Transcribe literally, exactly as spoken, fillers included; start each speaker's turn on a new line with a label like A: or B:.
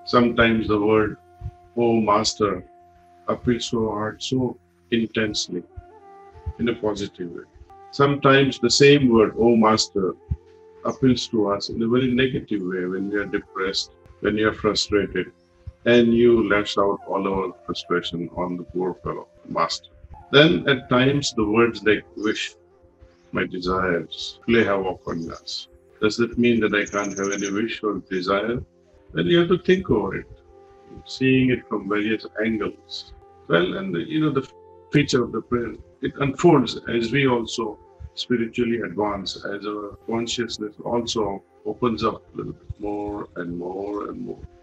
A: Sometimes the word, oh Master, appeals to our heart so intensely in a positive way. Sometimes the same word, oh Master, appeals to us in a very negative way when we are depressed, when you are frustrated, and you lash out all our frustration on the poor fellow, Master. Then at times the words like wish, my desires, play havoc on us. Does that mean that I can't have any wish or desire? Well, you have to think over it, seeing it from various angles. Well, and you know, the feature of the prayer, it unfolds as we also spiritually advance, as our consciousness also opens up a little bit more and more and more.